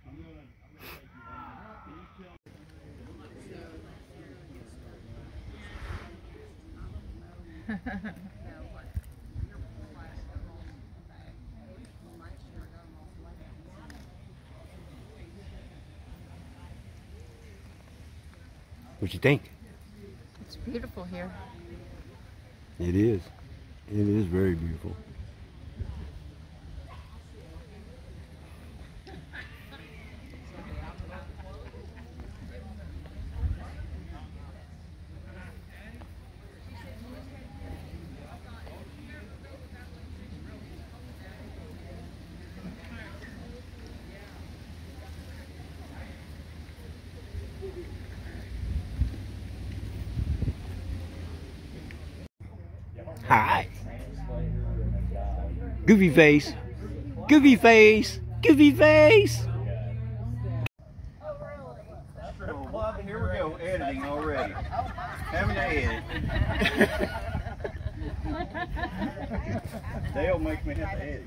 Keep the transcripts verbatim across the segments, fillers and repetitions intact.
What you think? It's beautiful here. It is. It is very beautiful. Hi. Goofy face. Goofy face. Goofy face. Well, here we go, editing already. Having to edit. They'll make me have to edit.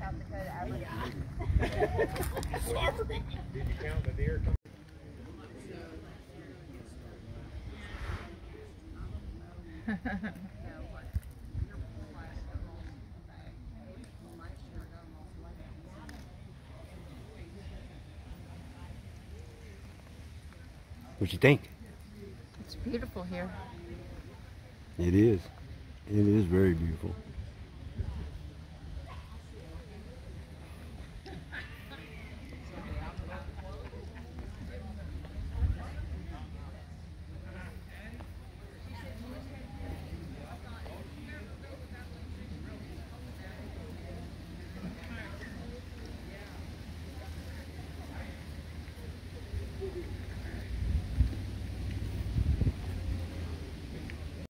Sorry. Did you count the deer? What you think? It's beautiful here. It is. It is very beautiful.